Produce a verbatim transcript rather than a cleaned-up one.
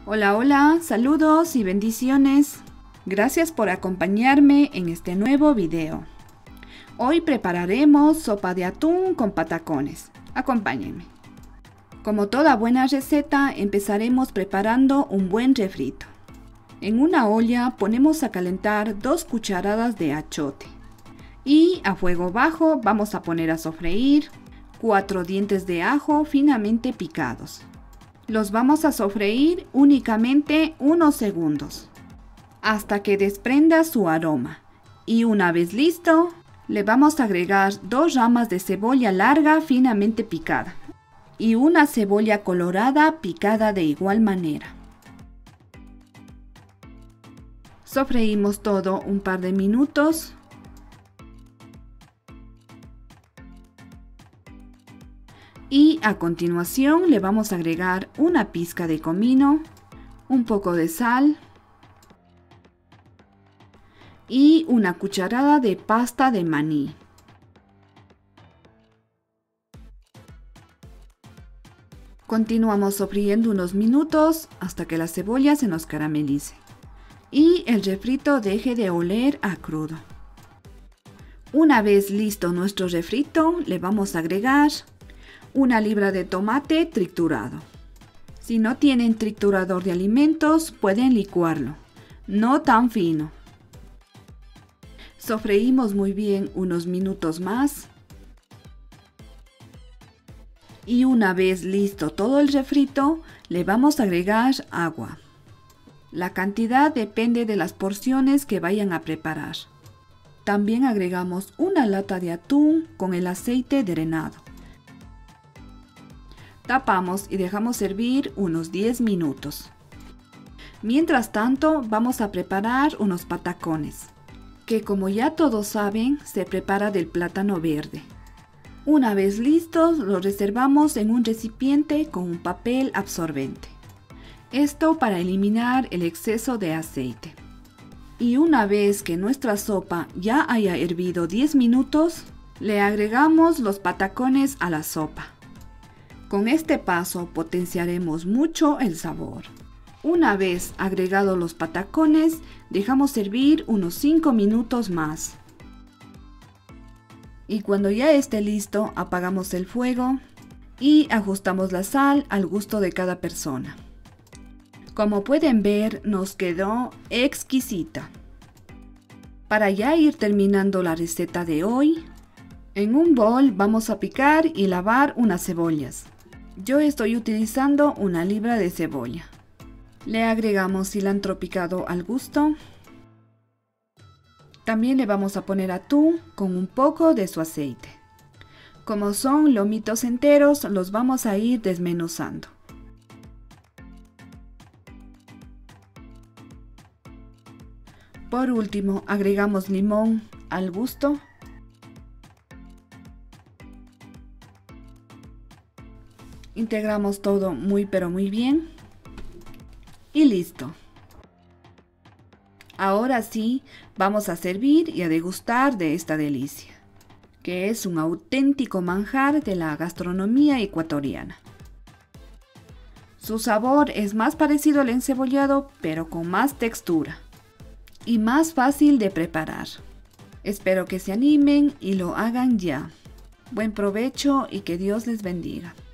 Hola, hola, saludos y bendiciones. Gracias por acompañarme en este nuevo video. Hoy prepararemos sopa de atún con patacones. Acompáñenme. Como toda buena receta, empezaremos preparando un buen refrito. En una olla ponemos a calentar dos cucharadas de achiote. Y a fuego bajo vamos a poner a sofreír cuatro dientes de ajo finamente picados. Los vamos a sofreír únicamente unos segundos, hasta que desprenda su aroma. Y una vez listo, le vamos a agregar dos ramas de cebolla larga finamente picada y una cebolla colorada picada de igual manera. Sofreímos todo un par de minutos. Y a continuación le vamos a agregar una pizca de comino, un poco de sal y una cucharada de pasta de maní. Continuamos sofriendo unos minutos hasta que la cebolla se nos caramelice y el refrito deje de oler a crudo. Una vez listo nuestro refrito, le vamos a agregar una libra de tomate triturado. Si no tienen triturador de alimentos, pueden licuarlo, no tan fino. Sofreímos muy bien unos minutos más. Y una vez listo todo el refrito, le vamos a agregar agua. La cantidad depende de las porciones que vayan a preparar. También agregamos una lata de atún con el aceite drenado. Tapamos y dejamos hervir unos diez minutos. Mientras tanto, vamos a preparar unos patacones, que como ya todos saben, se prepara del plátano verde. Una vez listos, los reservamos en un recipiente con un papel absorbente. Esto para eliminar el exceso de aceite. Y una vez que nuestra sopa ya haya hervido diez minutos, le agregamos los patacones a la sopa. Con este paso potenciaremos mucho el sabor. Una vez agregados los patacones, dejamos hervir unos cinco minutos más. Y cuando ya esté listo, apagamos el fuego y ajustamos la sal al gusto de cada persona. Como pueden ver, nos quedó exquisita. Para ya ir terminando la receta de hoy, en un bol vamos a picar y lavar unas cebollas. Yo estoy utilizando una libra de cebolla. Le agregamos cilantro picado al gusto. También le vamos a poner atún con un poco de su aceite. Como son lomitos enteros, los vamos a ir desmenuzando. Por último, agregamos limón al gusto. Integramos todo muy pero muy bien. Y listo. Ahora sí, vamos a servir y a degustar de esta delicia, que es un auténtico manjar de la gastronomía ecuatoriana. Su sabor es más parecido al encebollado, pero con más textura y más fácil de preparar. Espero que se animen y lo hagan ya. Buen provecho y que Dios les bendiga.